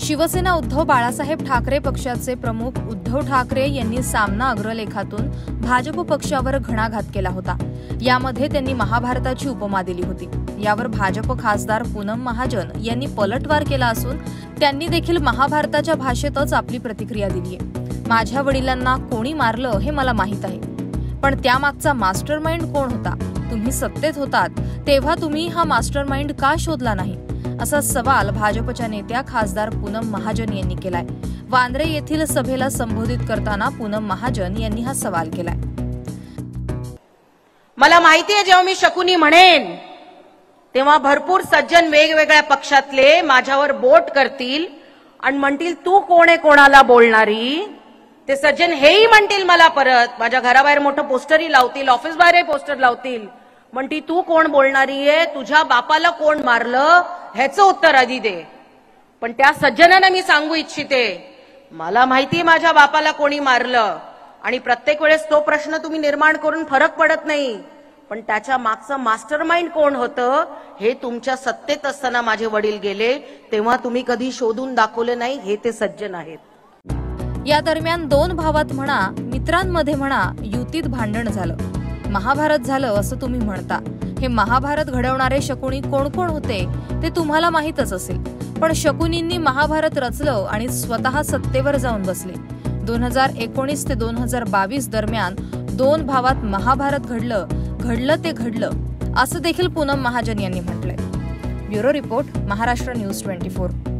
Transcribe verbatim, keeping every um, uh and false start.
शिवसेना उद्धव बाळासाहेब ठाकरे पक्षाचे प्रमुख उद्धव ठाकरे यांनी सामना अग्रलेखातून भाजप पक्षावर घणाघात केला होता। यामध्ये त्यांनी महाभारताची उपमा दिली होती। यावर भाजप खासदार पूनम महाजन यांनी पलटवार केला असून त्यांनी देखील महाभारताच्या भाषेतच आपली प्रतिक्रिया दिली आहे। माझ्या वडिलांना कोणी मारलं हे मला माहित आहे, पण त्यामागचा मास्टरमाइंड कोण होता? तुम्ही सत्तेत होतात तेव्हा तुम्ही हा मास्टरमाइंड का शोधला नाही, असा सवाल भाजपच्या नेत्या खासदार पूनम महाजन यांनी केलाय। वांद्रे येथील सभेला संबोधित करताना पूनम महाजन यांनी हा सवाल केलाय। मला माहिती आहे, जेव्हा मी शकुनी म्हणेन तेव्हा भरपूर सज्जन वेगवेगळ्या पक्षातले माझ्यावर बोट करतील आणि म्हणतील तू कोण आहे कोणाला बोलणारी। ते सज्जन हेही म्हणतील मला, परत माझ्या घराबाहेर मोठं पोस्टरही लावतील, ऑफिस बाहेरही पोस्टर लावतील, म्हणती तू कोण बोलणारी आहे, तुझ्या बापाला कोण मारलं ह्याचं उत्तर आधी दे। पण त्या सज्जनांना मी सांगू इच्छिते, मला माहिती माझ्या बापाला कोणी मारलं आणि प्रत्येक वेळेस तो प्रश्न तुम्ही निर्माण करून फरक पडत नाही, पण त्याच्या मागचं मास्टरमाइंड कोण होतं हे तुमच्या सत्तेत असताना माझे वडील गेले तेव्हा तुम्ही कधी शोधून दाखवले नाही, हे ते सज्जन आहेत। या दरम्यान दोन भावात म्हणा, मित्रांमध्ये म्हणा, युतीत भांडण झालं, महाभारत झालं असं तुम्ही म्हणता। हे महाभारत घडवणारे शकुनी कोण कोण होते ते तुम्हाला माहीतच असेल, पण शकुनींनी महाभारत रचलं आणि स्वतः सत्तेवर जाऊन बसले। दोन हजार एकोणीस ते दोन हजार बावीस दरम्यान दोन भावात महाभारत घडलं घडलं ते घडलं असं देखील पूनम महाजन यांनी म्हटलंय। ब्युरो रिपोर्ट, महाराष्ट्र न्यूज चोवीस।